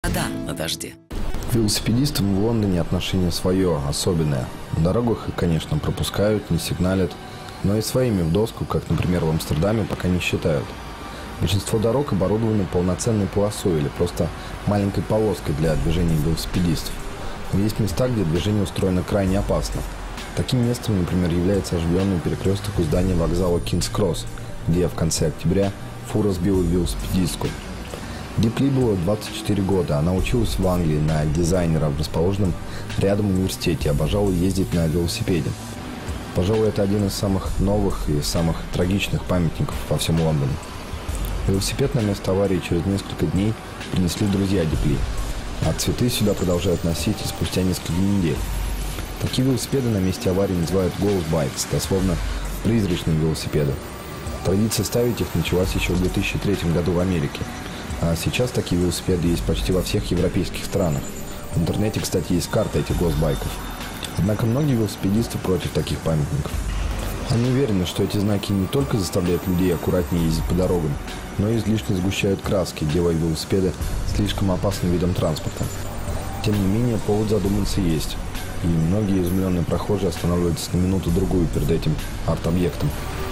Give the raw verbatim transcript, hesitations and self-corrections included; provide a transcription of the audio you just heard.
Вода на дожде. К велосипедистам в Лондоне отношение свое, особенное. На дорогах их, конечно, пропускают, не сигналят, но и своими в доску, как, например, в Амстердаме, пока не считают. Большинство дорог оборудованы полноценной полосой или просто маленькой полоской для движения велосипедистов. Но есть места, где движение устроено крайне опасно. Таким местом, например, является оживленный перекресток у здания вокзала Кингс-Кросс, где в конце октября фура сбила велосипедистку. Дип Ли было двадцать четыре года. Она училась в Англии на дизайнера в расположенном рядом университете, обожала ездить на велосипеде. Пожалуй, это один из самых новых и самых трагичных памятников во всем Лондоне. Велосипед на место аварии через несколько дней принесли друзья Дип Ли, а цветы сюда продолжают носить и спустя несколько недель. Такие велосипеды на месте аварии называют Ghost Bikes, дословно призрачные велосипеды. Традиция ставить их началась еще в две тысячи третьем году в Америке. А сейчас такие велосипеды есть почти во всех европейских странах. В интернете, кстати, есть карта этих госбайков. Однако многие велосипедисты против таких памятников. Они уверены, что эти знаки не только заставляют людей аккуратнее ездить по дорогам, но и излишне сгущают краски, делая велосипеды слишком опасным видом транспорта. Тем не менее, повод задуматься есть. И многие изумленные прохожие останавливаются на минуту-другую перед этим арт-объектом.